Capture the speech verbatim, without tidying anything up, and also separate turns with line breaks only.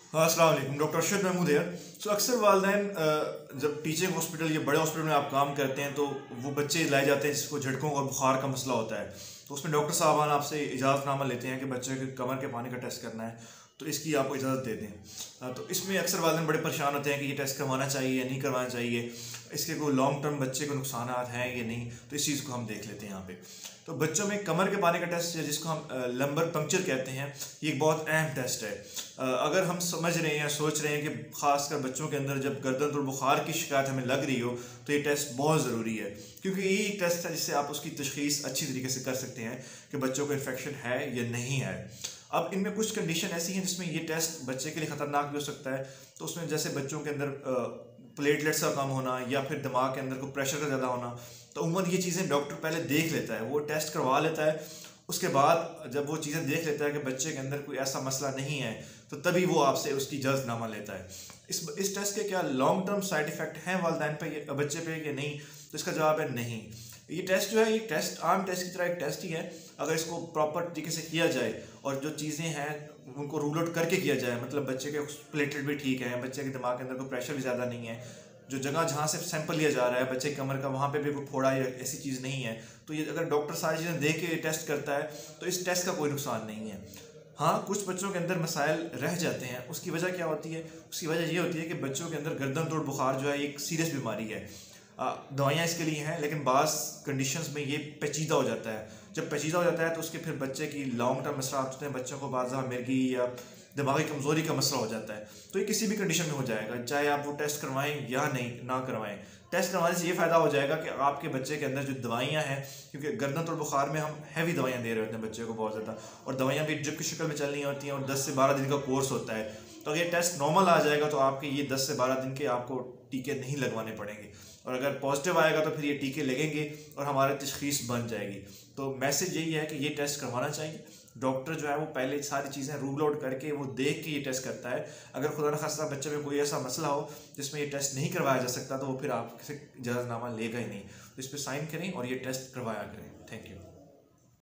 हाँ, अस्सलाम वालेकुम। डॉक्टर अरशद महमूद है। सो अक्सर वालिदैन जब टीचिंग हॉस्पिटल या बड़े हॉस्पिटल में आप काम करते हैं तो वो बच्चे लाए जाते हैं जिसको झटकों और बुखार का मसला होता है। तो उसमें डॉक्टर साहबान आपसे इजाज़तनामा लेते हैं कि बच्चे के कमर के पानी का टेस्ट करना है, तो इसकी आपको इजाज़त दे दें। अ, तो इसमें अक्सर वालिदैन बड़े परेशान होते हैं कि ये टेस्ट करवाना चाहिए या नहीं करवाना चाहिए, इसके कोई लॉन्ग टर्म बच्चे को नुकसान हैं या नहीं। तो इस चीज़ को हम देख लेते हैं यहाँ पे। तो बच्चों में कमर के पानी का टेस्ट है जिसको हम लंबर पंक्चर कहते हैं, ये एक बहुत अहम टेस्ट है। अ, अगर हम समझ रहे हैं या सोच रहे हैं कि ख़ासकर बच्चों के अंदर जब गर्दन और बुखार की शिकायत हमें लग रही हो तो ये टेस्ट बहुत ज़रूरी है, क्योंकि ये एक टेस्ट है जिससे आप उसकी तशख़ीस अच्छी तरीके से कर सकते हैं कि बच्चों को इन्फेक्शन है या नहीं है। अब इनमें कुछ कंडीशन ऐसी हैं जिसमें ये टेस्ट बच्चे के लिए ख़तरनाक भी हो सकता है। तो उसमें जैसे बच्चों के अंदर प्लेटलेट्स का कम होना या फिर दिमाग के अंदर को प्रेशर का ज़्यादा होना, तो उम्र ये चीज़ें डॉक्टर पहले देख लेता है, वो टेस्ट करवा लेता है। उसके बाद जब वो चीज़ें देख लेता है कि बच्चे के अंदर कोई ऐसा मसला नहीं है, तो तभी वो आपसे उसकी इजाज़तनामा लेता है। इस इस टेस्ट के क्या लॉन्ग टर्म साइड इफ़ेक्ट हैं वालिदैन पे, बच्चे पे या नहीं? तो इसका जवाब है नहीं। ये टेस्ट जो है, ये टेस्ट आम टेस्ट की तरह एक टेस्ट ही है। अगर इसको प्रॉपर तरीके से किया जाए और जो चीज़ें हैं उनको रूल आउट करके किया जाए, मतलब बच्चे के प्लेटलेट भी ठीक है, बच्चे के दिमाग के अंदर कोई प्रेशर भी ज़्यादा नहीं है, जो जगह जहाँ से सैंपल लिया जा रहा है बच्चे की कमर का, वहाँ पे भी कोई फोड़ा या ऐसी चीज़ नहीं है, तो ये अगर डॉक्टर सारी चीज़ें देख के टेस्ट करता है तो इस टेस्ट का कोई नुकसान नहीं है। हाँ, कुछ बच्चों के अंदर मसाइल रह जाते हैं। उसकी वजह क्या होती है? उसकी वजह ये होती है कि बच्चों के अंदर गर्दन तोड़ बुखार जो है एक सीरियस बीमारी है। दवाइयाँ इसके लिए हैं, लेकिन बाज़ कंडीशंस में ये पेचीदा हो जाता है। जब पेचीदा हो जाता है तो उसके फिर बच्चे की लॉन्ग टर्म मसला होते हैं, बच्चों को बाज़ मिर्गी या दिमागी कमज़ोरी का मसला हो जाता है। तो ये किसी भी कंडीशन में हो जाएगा, चाहे आप वो टेस्ट करवाएं या नहीं ना करवाएं। टेस्ट करवाने से ये फ़ायदा हो जाएगा कि आपके बच्चे के अंदर जो दवाइयाँ हैं, क्योंकि गर्दन और बुखार में हम हैवी दवाइयाँ दे रहे होते हैं बच्चे को बहुत ज़्यादा, और दवाइयाँ भी ड्रिप की शक्ल में चलनी होती हैं और दस से बारह दिन का कोर्स होता है। तो अगर ये टेस्ट नॉर्मल आ जाएगा तो आपके ये दस से बारह दिन के आपको टीके नहीं लगवाने पड़ेंगे, और अगर पॉजिटिव आएगा तो फिर ये टीके लगेंगे और हमारी तशख़ीस बन जाएगी। तो मैसेज यही है कि ये टेस्ट करवाना चाहिए। डॉक्टर जो है वो पहले सारी चीज़ें रूल आउट करके वो देख के ये टेस्ट करता है। अगर खुदा न खास्ता बच्चे में कोई ऐसा मसला हो जिसमें ये टेस्ट नहीं करवाया जा सकता, तो वो फिर आपसे इजाज़तनामा लेगा ही नहीं। तो इस पर साइन करें और ये टेस्ट करवाया करें। Thank you.